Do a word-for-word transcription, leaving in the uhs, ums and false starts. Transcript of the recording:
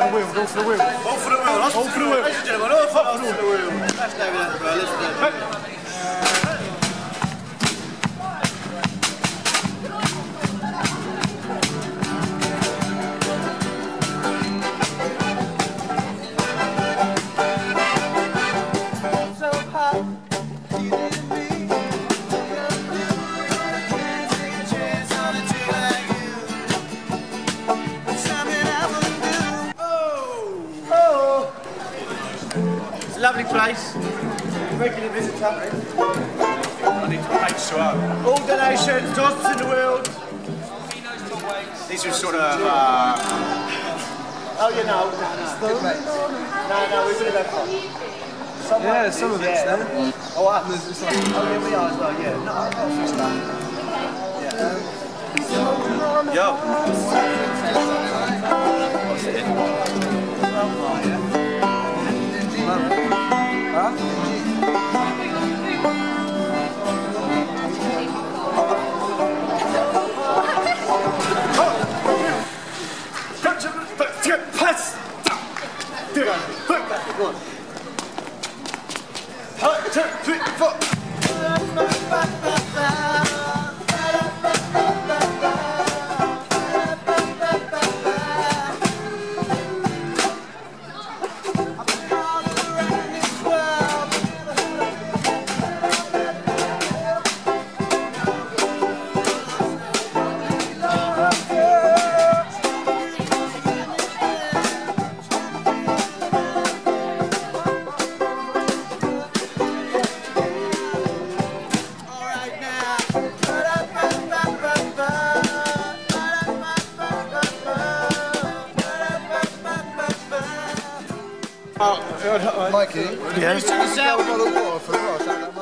the Weald, all for the Weald. All for the Weald, all for the Weald. Ladies and gentlemen, all for the Weald. That's David Attenborough, listen to that. Lovely place, regular visitor. I need to pay to up. All donations to Hospice in the Weald. These are sort of. Uh... Oh, you know, no, no, no, no, we would have had fun. Some yeah, some of it's there. Oh, what happens? It's like, oh, yeah, we are as well, yeah. No, I've got a few stuff. Yeah. Yo. What's it in? Oh, yeah. Huh? One, two, three, four. Mikey, yeah. You took us out.